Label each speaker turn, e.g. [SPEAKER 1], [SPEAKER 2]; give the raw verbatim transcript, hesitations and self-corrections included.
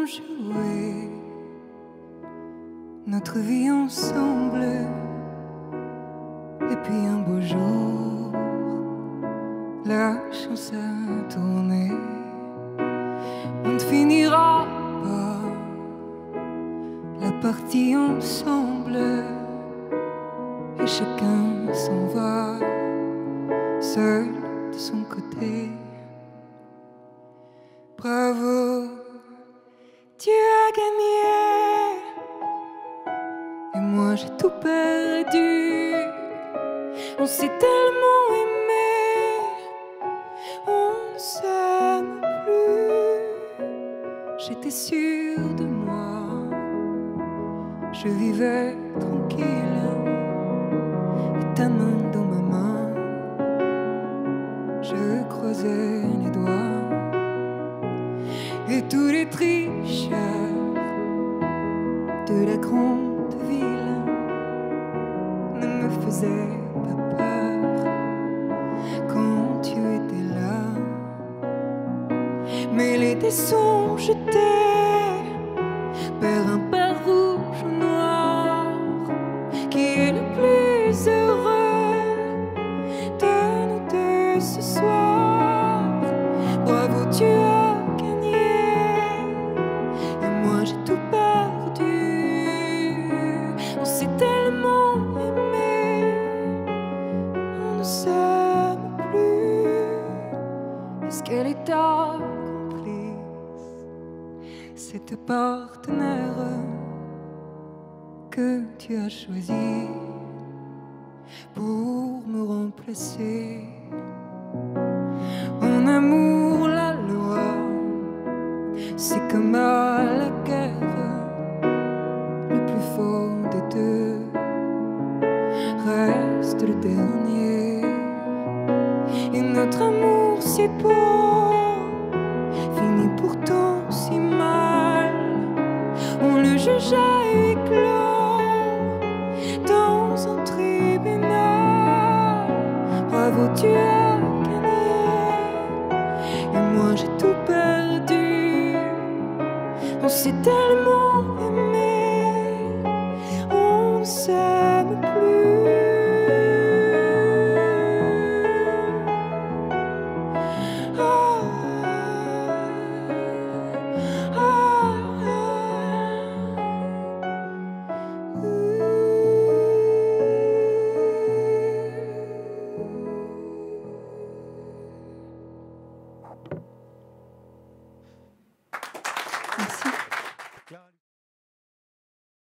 [SPEAKER 1] avons joué notre vie ensemble. Et puis un beau jour, la chance a tourné. On ne finira pas la partie ensemble. Et chacun s'en va, seul de son côté. Bravo, tu as gagné. Et moi j'ai tout perdu. On s'est tellement aimé, on ne s'aime plus. J'étais sûre de moi, je vivais tranquille. Et ta main dans ma main, je croisais les doigts. Et tous les tricheurs de la grande ville ne me faisaient pas peur quand tu étais là. Mais les dés sont jetés vers un père rouge ou noir. Qui est le plus heureux de nous deux ce soir? Bravo, tu as gagné. Et moi j'ai tout perdu. On s'est tellement aimé, on ne s'aime plus. Est-ce qu'elle est ta complice, cette partenaire que tu as choisi pour me remplacer? En amour, la loi, c'est comme à la guerre, le plus fort des deux reste le dernier. Et notre amour si beau finit pourtant si mal. On le juge à huis clos dans un tribunal. Bravo, tu as gagné. Et moi j'ai tout perdu. On s'est tellement aimé, on ne s'aime plus. Ah, ah, ah, Merci.